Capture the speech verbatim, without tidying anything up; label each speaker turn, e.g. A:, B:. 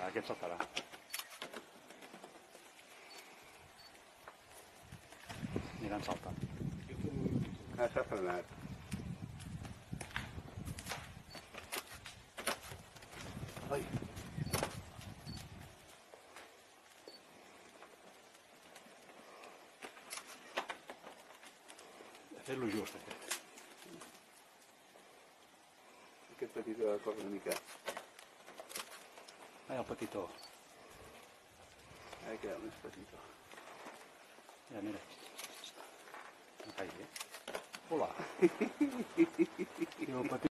A: aquest saltarà. Aniran saltant.
B: Ah, s'ha frenat.
A: Ai! He fet lo just, aquest.
B: Aquest petit ha de córrer una mica.
A: Ai, el petitó.
B: Ara queda més petitó.
A: Mira, mira. No caigui, eh? Hola. I el petit...